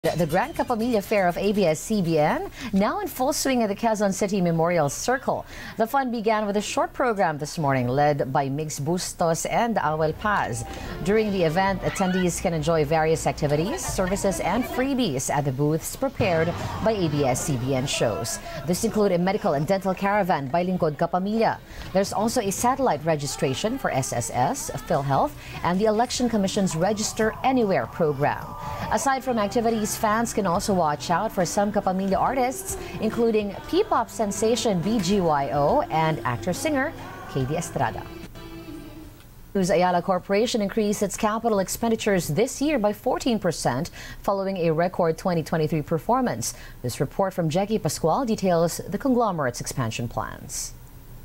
The Grand Kapamilya Fair of ABS-CBN now in full swing at the Quezon City Memorial Circle. The fun began with a short program this morning led by Mix Bustos and Awel Paz. During the event, attendees can enjoy various activities, services, and freebies at the booths prepared by ABS-CBN shows. This include a medical and dental caravan by Lingkod Kapamilya. There's also a satellite registration for SSS, PhilHealth, and the Election Commission's Register Anywhere program. Aside from activities, fans can also watch out for some Kapamilya artists, including P-pop sensation BGYO and actor-singer KD Estrada. Ayala Corporation increased its capital expenditures this year by 14% following a record 2023 performance. This report from Jackie Pascual details the conglomerate's expansion plans.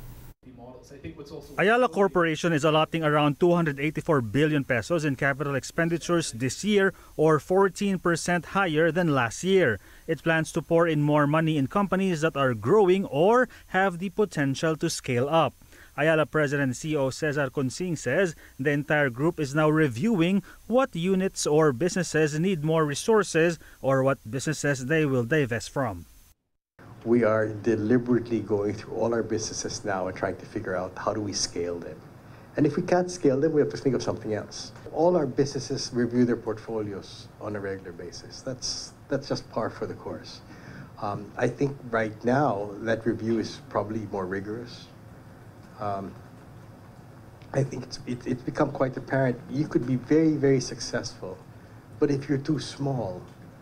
Ayala Corporation is allotting around 284 billion pesos in capital expenditures this year, or 14% higher than last year. It plans to pour in more money in companies that are growing or have the potential to scale up. Ayala President and CEO Cesar Consing says the entire group is now reviewing what units or businesses need more resources or what businesses they will divest from. We are deliberately going through all our businesses now and trying to figure out how do we scale them. And if we can't scale them, we have to think of something else. All our businesses review their portfolios on a regular basis. That's just par for the course. I think right now that review is probably more rigorous. I think it's become quite apparent you could be very, very successful, but if you're too small,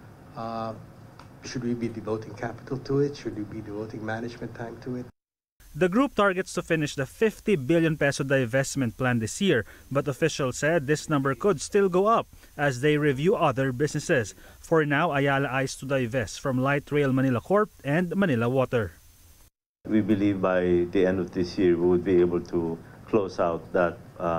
should we be devoting capital to it? Should we be devoting management time to it? The group targets to finish the 50 billion peso divestment plan this year, but officials said this number could still go up as they review other businesses. For now, Ayala eyes to divest from Light Rail Manila Corp and Manila Water. We believe by the end of this year we would be able to close out that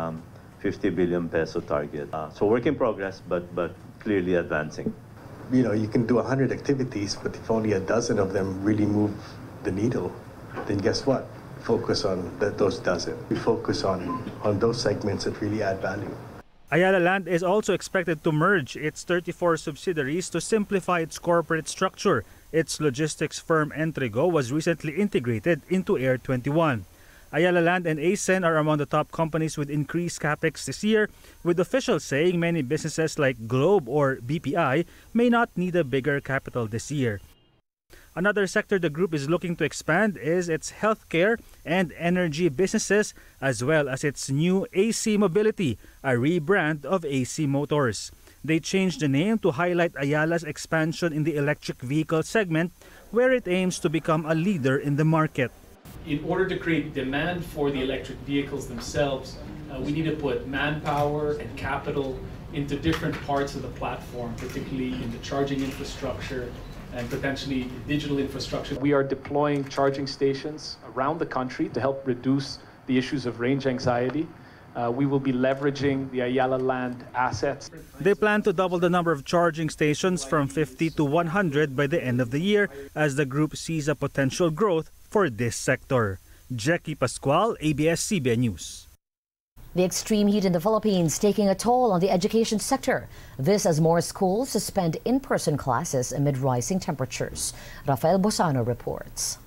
50 billion peso target. So work in progress, but clearly advancing. You know, you can do 100 activities, but if only a dozen of them really move the needle, then guess what? Focus on those dozen. We focus on those segments that really add value. Ayala Land is also expected to merge its 34 subsidiaries to simplify its corporate structure. Its logistics firm Entrigo was recently integrated into Air 21. Ayala Land and ACEN are among the top companies with increased capex this year, with officials saying many businesses like Globe or BPI may not need a bigger capital this year. Another sector the group is looking to expand is its healthcare and energy businesses, as well as its new AC Mobility, a rebrand of AC Motors. They changed the name to highlight Ayala's expansion in the electric vehicle segment, where it aims to become a leader in the market. In order to create demand for the electric vehicles themselves, we need to put manpower and capital into different parts of the platform, particularly in the charging infrastructure and potentially digital infrastructure. We are deploying charging stations around the country to help reduce the issues of range anxiety. We will be leveraging the Ayala Land assets. They plan to double the number of charging stations from 50 to 100 by the end of the year as the group sees a potential growth for this sector. Jackie Pascual, ABS-CBN News. The extreme heat in the Philippines taking a toll on the education sector. This as more schools suspend in-person classes amid rising temperatures. Rafael Bosano reports.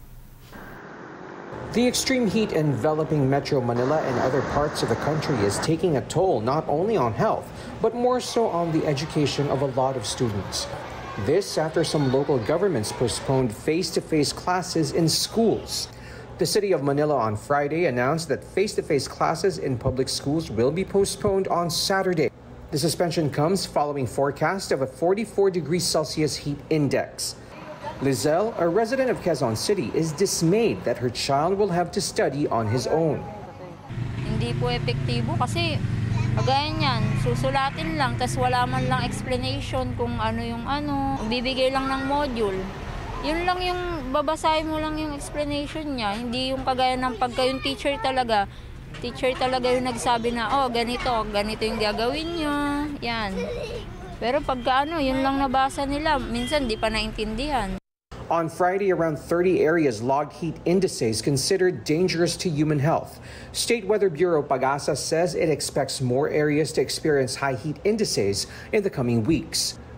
The extreme heat enveloping Metro Manila and other parts of the country is taking a toll not only on health, but more so on the education of a lot of students. This after some local governments postponed face-to-face classes in schools. The city of Manila on Friday announced that face-to-face classes in public schools will be postponed on Saturday. The suspension comes following forecast of a 44 degrees Celsius heat index. Lizelle, a resident of Quezon City, is dismayed that her child will have to study on his own. Hindi po epektibo kasi kagaya niyan, susulatin lang tas wala man lang explanation kung ano yung ano, bibigay lang ng module. Yun lang yung babasahin mo lang yung explanation niya, hindi yung kagaya ng pagka yung teacher talaga yung nagsabi na oh ganito yung gagawin niyo, yan. Pero pagka ano, yun lang nabasa nila, minsan di pa naintindihan. On Friday, around 30 areas logged heat indices considered dangerous to human health. State Weather Bureau Pag-asa says it expects more areas to experience high heat indices in the coming weeks.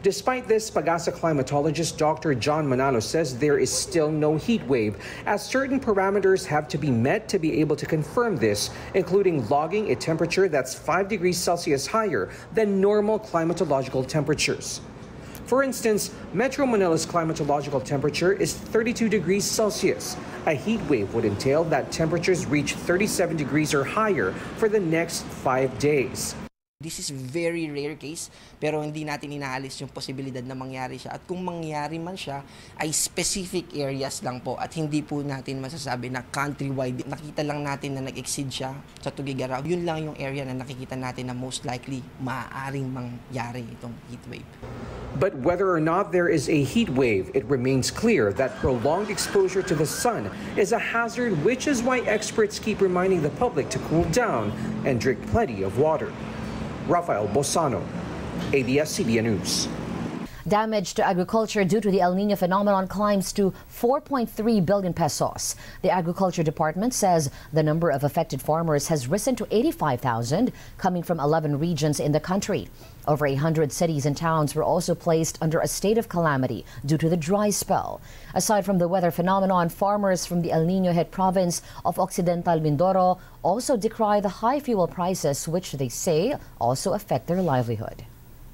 Despite this, Pag-asa climatologist Dr. John Manalo says there is still no heat wave, as certain parameters have to be met to be able to confirm this, including logging a temperature that's 5 degrees Celsius higher than normal climatological temperatures. For instance, Metro Manila's climatological temperature is 32 degrees Celsius. A heat wave would entail that temperatures reach 37 degrees or higher for the next 5 days. This is very rare case, pero hindi natin inaalis yung posibilidad na mangyari siya. At kung mangyari man siya, ay specific areas lang po at hindi po natin masasabi na countrywide. Nakita lang natin na nag-exceed siya sa Tugigaraw. Yun lang yung area na nakikita natin na most likely maaaring mangyari itong heat wave. But whether or not there is a heat wave, it remains clear that prolonged exposure to the sun is a hazard, which is why experts keep reminding the public to cool down and drink plenty of water. Rafael Bosano, ABS-CBN News. Damage to agriculture due to the El Nino phenomenon climbs to 4.3 billion pesos. The Agriculture Department says the number of affected farmers has risen to 85,000, coming from 11 regions in the country. Over 100 cities and towns were also placed under a state of calamity due to the dry spell. Aside from the weather phenomenon, farmers from the El Nino-hit province of Occidental Mindoro also decry the high fuel prices, which they say also affect their livelihood.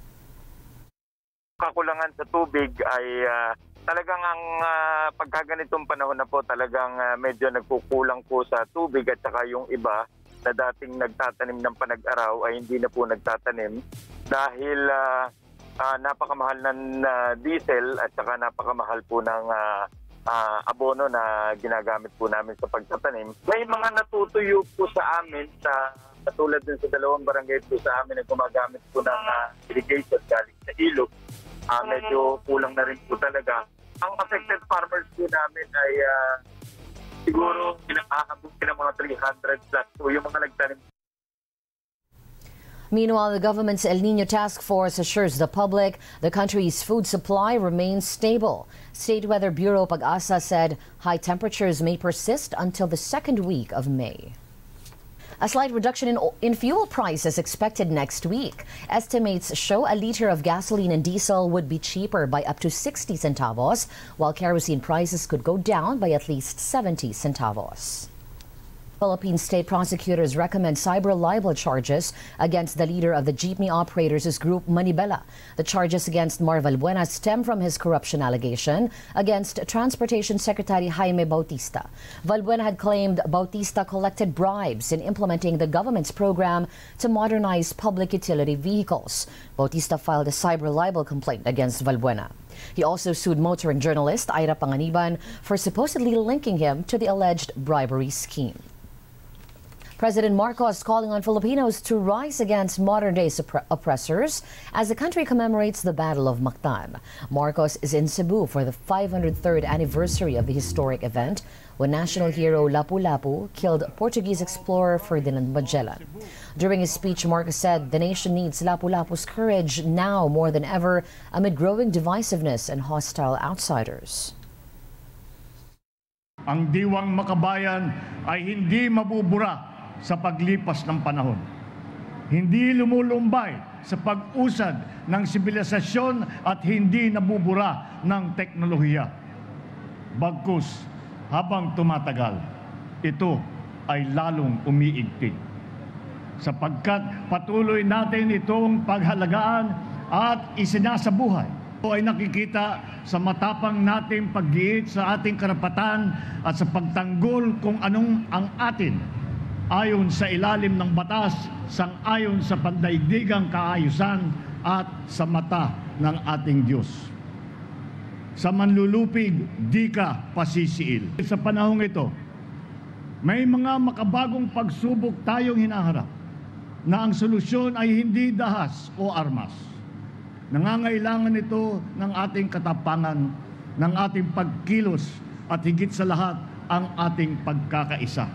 Kakulangan sa tubig ay talagang ang pagkaganitong panahon na po talagang medyo nagkukulang po sa tubig at saka yung iba na dating nagtatanim ng panag-araw ay hindi na po nagtatanim dahil napakamahal ng diesel at saka napakamahal po ng abono na ginagamit po namin sa pagtatanim. May mga natutuyo po sa amin sa katulad din sa dalawang barangay po sa amin na gumagamit po ng irrigation galing sa ilog. Medyo kulang na rin po talaga. Ang affected farmers po namin ay siguro pinakahabutin ng mga 300 plus po yung mga nagtanim. Meanwhile, the government's El Nino Task Force assures the public the country's food supply remains stable. State Weather Bureau Pag-asa said high temperatures may persist until the second week of May. A slight reduction in fuel prices expected next week. Estimates show a liter of gasoline and diesel would be cheaper by up to 60 centavos, while kerosene prices could go down by at least 70 centavos. Philippine state prosecutors recommend cyber libel charges against the leader of the jeepney operators group, Manibela. The charges against Mar Valbuena stem from his corruption allegation against Transportation Secretary Jaime Bautista. Valbuena had claimed Bautista collected bribes in implementing the government's program to modernize public utility vehicles. Bautista filed a cyber libel complaint against Valbuena. He also sued motoring journalist Ira Panganiban for supposedly linking him to the alleged bribery scheme. President Marcos calling on Filipinos to rise against modern-day oppressors as the country commemorates the Battle of Mactan. Marcos is in Cebu for the 503rd anniversary of the historic event when national hero Lapu-Lapu killed Portuguese explorer Ferdinand Magellan. During his speech, Marcos said the nation needs Lapu-Lapu's courage now more than ever amid growing divisiveness and hostile outsiders. Ang diwang makabayan ay hindi mabubura sa paglipas ng panahon. Hindi lumulumbay sa pag-usad ng sibilisasyon at hindi nabubura ng teknolohiya. Bagkus, habang tumatagal, ito ay lalong umiigting. Sapagkat patuloy natin itong paghalagaan at isinasabuhay. Ito ay nakikita sa matapang nating paggiit sa ating karapatan at sa pagtanggol kung anong ang atin ayon sa ilalim ng batas, sang-ayon sa pandaigdigang kaayusan at sa mata ng ating Diyos. Sa manlulupig, di ka pasisiil. Sa panahong ito, may mga makabagong pagsubok tayong hinaharap na ang solusyon ay hindi dahas o armas. Nangangailangan ito ng ating katapangan, ng ating pagkilos at higit sa lahat ang ating pagkakaisa.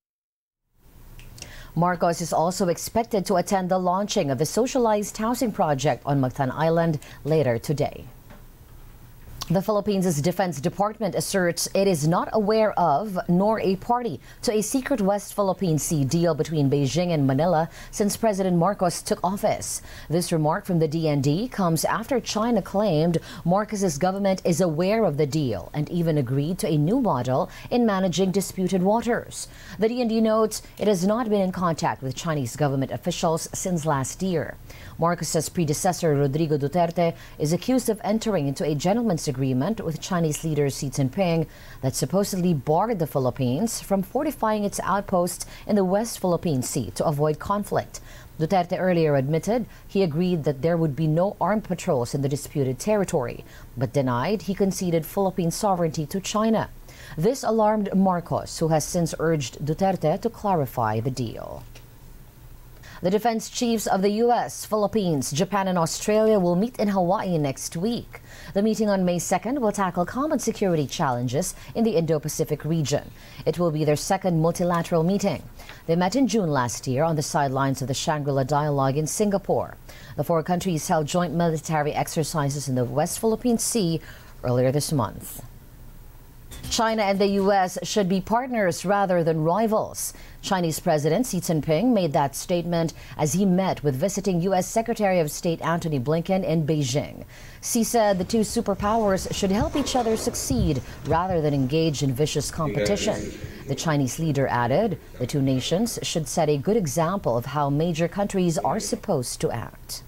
Marcos is also expected to attend the launching of the socialized housing project on Mactan Island later today. The Philippines' Defense Department asserts it is not aware of nor a party to a secret West Philippine Sea deal between Beijing and Manila since President Marcos took office. This remark from the DND comes after China claimed Marcos's government is aware of the deal and even agreed to a new model in managing disputed waters. The DND notes it has not been in contact with Chinese government officials since last year. Marcos's predecessor, Rodrigo Duterte, is accused of entering into a gentleman's agreement with Chinese leader Xi Jinping that supposedly barred the Philippines from fortifying its outposts in the West Philippine Sea to avoid conflict. Duterte earlier admitted he agreed that there would be no armed patrols in the disputed territory, but denied he conceded Philippine sovereignty to China. This alarmed Marcos, who has since urged Duterte to clarify the deal. The defense chiefs of the U.S., Philippines, Japan, and Australia will meet in Hawaii next week. The meeting on May 2nd will tackle common security challenges in the Indo-Pacific region. It will be their second multilateral meeting. They met in June last year on the sidelines of the Shangri-La Dialogue in Singapore. The four countries held joint military exercises in the West Philippine Sea earlier this month. China and the U.S. should be partners rather than rivals. Chinese President Xi Jinping made that statement as he met with visiting U.S. Secretary of State Antony Blinken in Beijing. Xi said the two superpowers should help each other succeed rather than engage in vicious competition. The Chinese leader added the two nations should set a good example of how major countries are supposed to act.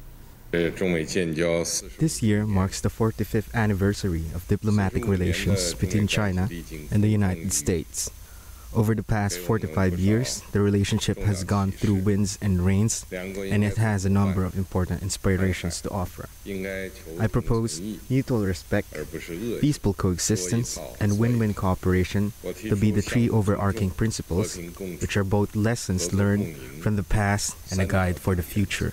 This year marks the 45th anniversary of diplomatic relations between China and the United States. Over the past 45 years, the relationship has gone through winds and rains, and it has a number of important inspirations to offer. I propose mutual respect, peaceful coexistence, and win-win cooperation to be the three overarching principles, which are both lessons learned from the past and a guide for the future.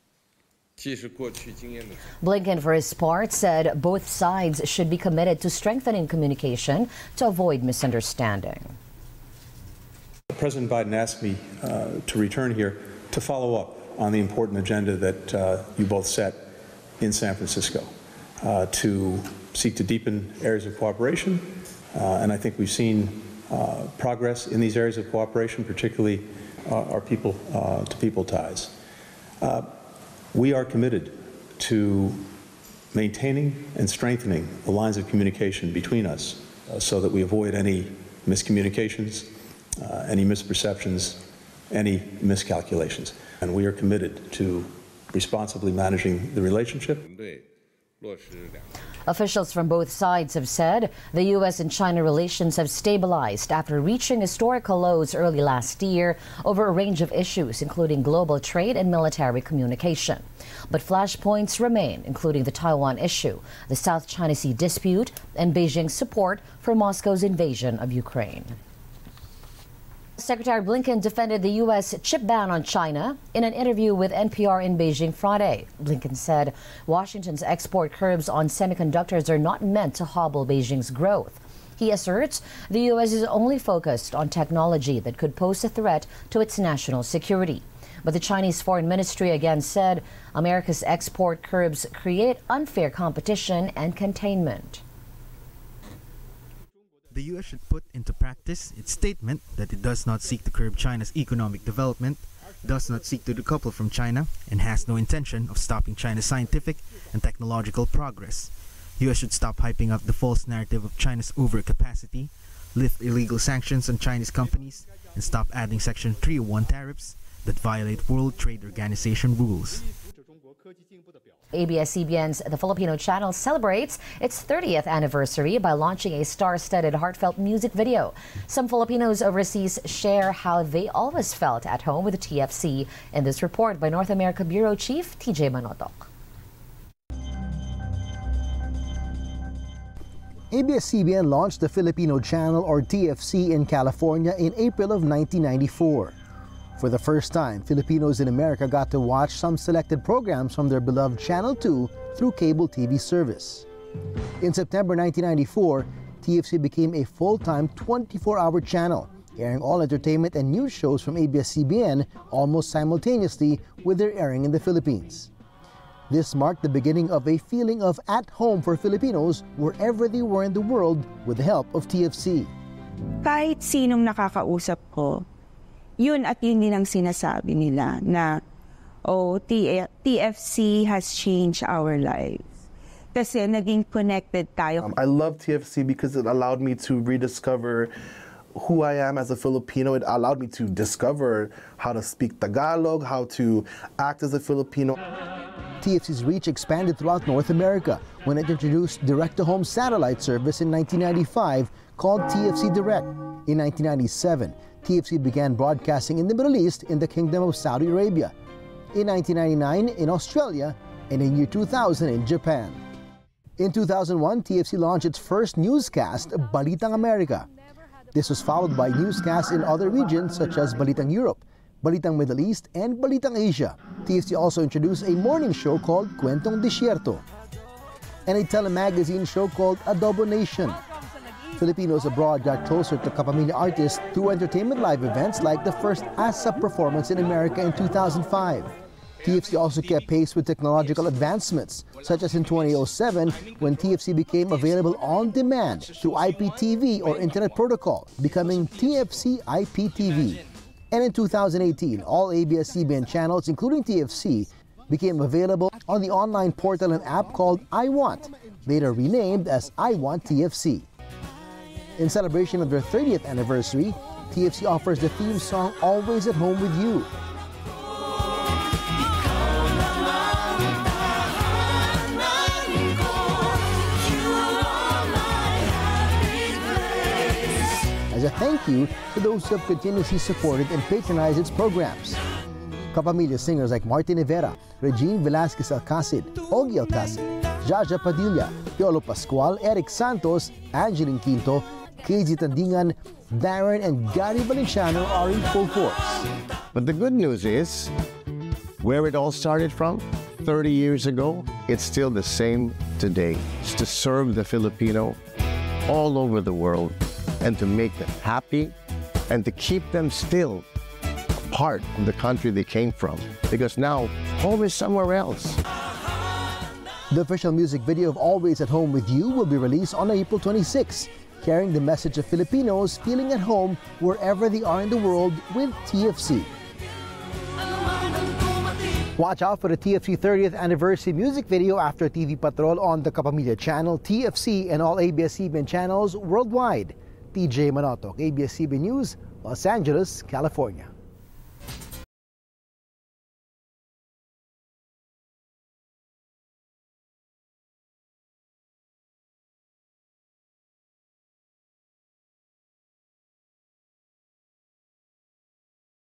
Blinken, for his part, said both sides should be committed to strengthening communication to avoid misunderstanding. President Biden asked me to return here to follow up on the important agenda that you both set in San Francisco, to seek to deepen areas of cooperation. And I think we've seen progress in these areas of cooperation, particularly our people-to-people ties. We are committed to maintaining and strengthening the lines of communication between us so that we avoid any miscommunications, any misperceptions, any miscalculations. And we are committed to responsibly managing the relationship. Officials from both sides have said the U.S. and China relations have stabilized after reaching historical lows early last year over a range of issues, including global trade and military communication. But flashpoints remain, including the Taiwan issue, the South China Sea dispute, and Beijing's support for Moscow's invasion of Ukraine. Secretary Blinken defended the U.S. chip ban on China in an interview with NPR in Beijing Friday. Blinken said Washington's export curbs on semiconductors are not meant to hobble Beijing's growth. He asserts the U.S. is only focused on technology that could pose a threat to its national security. But the Chinese Foreign Ministry again said America's export curbs create unfair competition and containment. The U.S. should put into practice its statement that it does not seek to curb China's economic development, does not seek to decouple from China, and has no intention of stopping China's scientific and technological progress. The U.S. should stop hyping up the false narrative of China's overcapacity, lift illegal sanctions on Chinese companies, and stop adding Section 301 tariffs that violate World Trade Organization rules. ABS-CBN's The Filipino Channel celebrates its 30th anniversary by launching a star-studded heartfelt music video. Some Filipinos overseas share how they always felt at home with the TFC in this report by North America Bureau Chief TJ Manotoc. ABS-CBN launched the Filipino Channel, or TFC, in California in April of 1994. For the first time, Filipinos in America got to watch some selected programs from their beloved Channel 2 through cable TV service. In September 1994, TFC became a full-time 24-hour channel, airing all entertainment and news shows from ABS-CBN almost simultaneously with their airing in the Philippines. This marked the beginning of a feeling of at home for Filipinos wherever they were in the world with the help of TFC. Kahit sinong nakakausap ko, yun at yun din ang sinasabi nila na, oh, TFC has changed our lives. Kasi naging connected tayo. I love TFC because it allowed me to rediscover who I am as a Filipino. It allowed me to discover how to speak Tagalog, how to act as a Filipino. TFC's reach expanded throughout North America when it introduced direct-to-home satellite service in 1995 called TFC Direct. In 1997, TFC began broadcasting in the Middle East in the Kingdom of Saudi Arabia, in 1999 in Australia, and in year 2000 in Japan. In 2001, TFC launched its first newscast, Balitang America. This was followed by newscasts in other regions such as Balitang Europe, Balitang Middle East, and Balitang Asia. TFC also introduced a morning show called Kwentong Desierto and a telemagazine show called Adobo Nation. Filipinos abroad got closer to Kapamilya artists through entertainment live events like the first ASAP performance in America in 2005. TFC also kept pace with technological advancements, such as in 2007 when TFC became available on demand through IPTV or Internet Protocol, becoming TFC IPTV. And in 2018, all ABS-CBN channels, including TFC, became available on the online portal and app called iWant, later renamed as iWant TFC. In celebration of their 30th anniversary, TFC offers the theme song Always at Home With You. As a thank you to those who have continuously supported and patronized its programs. Kapamilya singers like Martin Rivera, Regine Velasquez Alcacid, Ogie Alcacid, Jaja Padilla, Piolo Pascual, Eric Santos, Angeline Quinto, KZ Tandingan, Darren, and Gary Valenciano are in full force. But the good news is, where it all started from, 30 years ago, it's still the same today. It's to serve the Filipino all over the world and to make them happy and to keep them still part of the country they came from. Because now, home is somewhere else. The official music video of Always at Home With You will be released on April 26, carrying the message of Filipinos feeling at home wherever they are in the world with TFC. Watch out for the TFC 30th anniversary music video after TV Patrol on the Kapamilya channel, TFC, and all ABS-CBN channels worldwide. TJ Manotok, ABS-CBN News, Los Angeles, California.